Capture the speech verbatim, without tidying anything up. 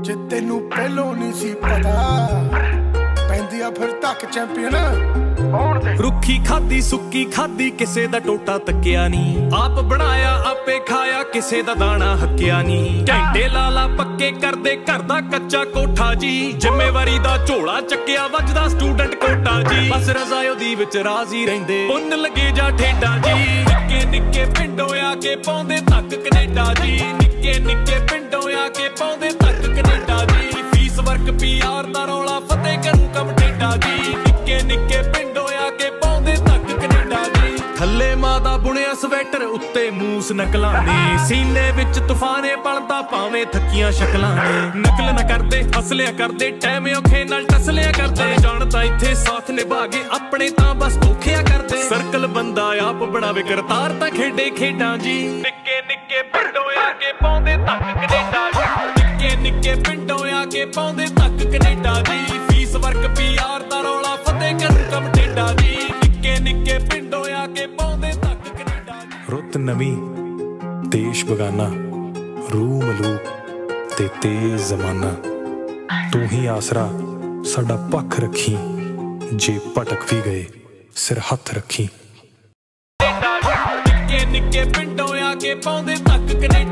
जे तेनू पहलों नहीं सी पता पैंदिया फिर तक चैंपियन। रुखी खादी सुक्की खादी किसे दा टोटा तकिया नी, आप बनाया आपे खाया किसे दा दाना हक्या नी। घंटे लाला पक्के करदे घर दा कच्चा कोठा जी, जिम्मेवारी दा झोला चक्किया वजदा स्टूडेंट कोटा जी। बस रजायो दी विच राजी रहिंदे पुन्न लगे जा ठेडा जी। निक्के निक्के पिंडों आके पाउंदे तक कनेडा जी, निक्के निक्के पिंडों आके पाउंदे तक Canada ji. Fees work P R दा रौला फतेह करूं कम ठेडा जी, निक्के निक्के पिंडों आके पाउंदे तक कनेडा जी। थल्ले मां दा बुणिया स्वेटर उत्ते मूस नकलां ने, सीने विच तूफाने पलदा भावें थकियां शक्लां ने। नकल ना करदे हसलिया करदे टैम औखे नाल टसलिया करदे, जानता इत्थे साथ निभा के अपने तां बस धोखिया करदे। सर्कल बंदा आप बनावे करतार तां खेडे खेडां जी, निक्के निक्के पिंडों आके पाउंदे तक कनेडा जी, निक्के निक्के पिंडों आके पाउंदे तक Canada ji. Fees work P R दा रौला फतेह करूं कम ठेडा जी, निक्के निक्के पिंडों आके पाउंदे तक कनेडा जी। रुत नवी देश बगाना रूह मलूक ते तेज जमाना, तू ही आसरा साडा पख रखी, जे भटक भी गए सिर हथ रखी। निक्के निक्के पिंडों आके पाउंदे तक कनेडा